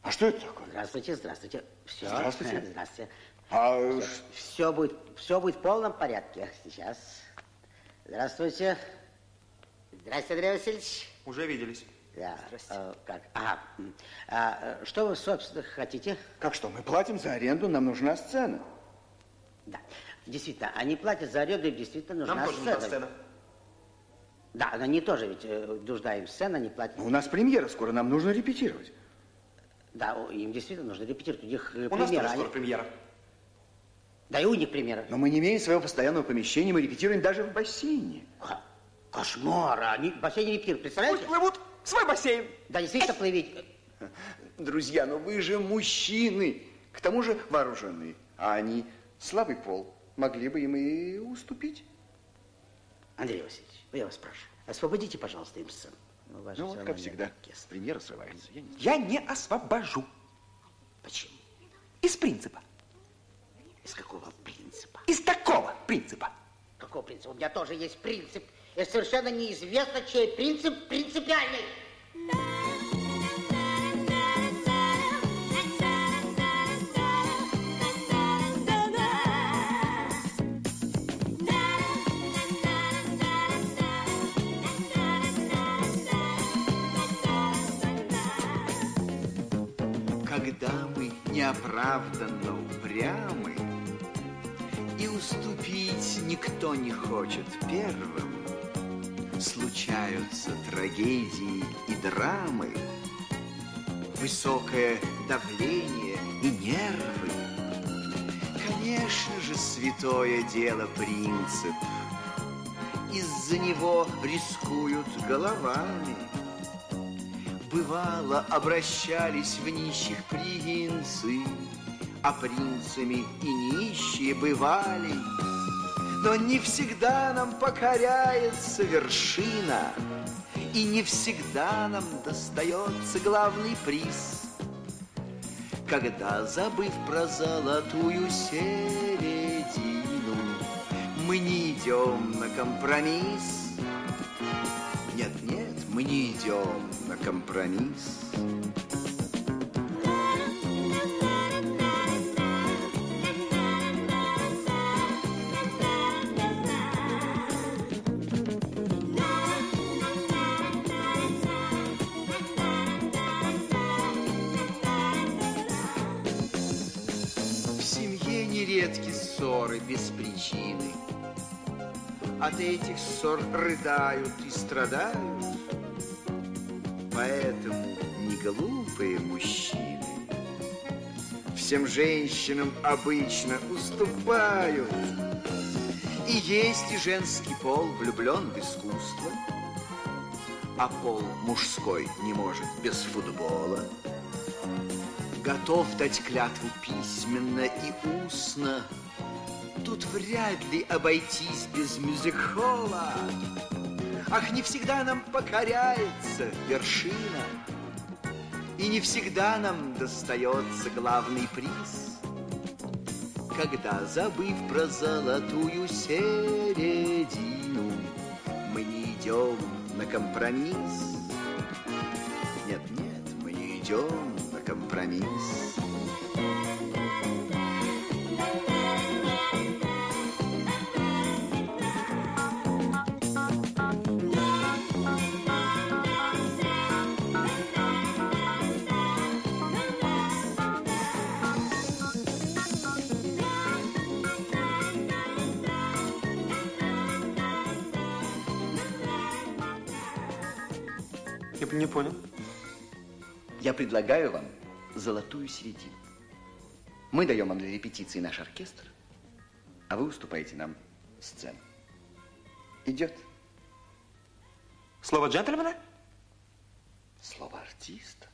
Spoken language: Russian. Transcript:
А что это такое? Здравствуйте, здравствуйте. Все. Здравствуйте. Здравствуйте. А Все будет в полном порядке. Сейчас. Здравствуйте. Здравствуйте, Андрей Васильевич. Уже виделись. Да. Как? Что вы, собственно, хотите? как что? Мы платим за аренду, нам нужна сцена. Да. Действительно, они платят за аренду, им действительно нужна Нам тоже нужна сцена. Да, они тоже ведь нужна им сцена, они платят. Но у нас премьера скоро, нам нужно репетировать. Да, им действительно нужно репетировать. У них премьера. У нас тоже скоро премьера. Да и у них премьера. Но мы не имеем своего постоянного помещения, мы репетируем даже в бассейне. Кошмар, они в бассейне репетируют, представляете? Пусть плывут в свой бассейн. Да, действительно плывите. Друзья, но вы же мужчины, к тому же вооруженные, а они слабый пол. Могли бы им и уступить. Андрей Васильевич, я вас прошу, освободите, пожалуйста, им сцену. Ну вот, как всегда, премьера срывается. Я не освобожу. Почему? Из принципа. Из какого принципа? Из такого принципа. Какого принципа? У меня тоже есть принцип. И совершенно неизвестно, чей принцип принципиальный. Когда мы неоправданно упрямы, и уступить никто не хочет первым, случаются трагедии и драмы, высокое давление и нервы. Конечно же, святое дело принцип. Из-за него рискуют головами. Бывало, обращались в нищих принцы, а принцами и нищие бывали. Но не всегда нам покоряется вершина, и не всегда нам достается главный приз. Когда, забыв про золотую середину, мы не идем на компромисс. Нет, мы не идем на компромисс. В семье нередки ссоры без причины. От этих ссор рыдают и страдают. Поэтому не глупые мужчины всем женщинам обычно уступают. И есть и женский пол влюблен в искусство, а пол мужской не может без футбола. Готов дать клятву письменно и устно. Тут вряд ли обойтись без мюзик-холла. Ах, не всегда нам покоряется вершина, и не всегда нам достается главный приз. Когда, забыв про золотую середину, мы не идем на компромисс. Нет, мы не идем на компромисс. Я не понял. Я предлагаю вам золотую середину. Мы даем вам для репетиции наш оркестр, а вы уступаете нам сцену. Идет? Слово джентльмена? Слово артиста.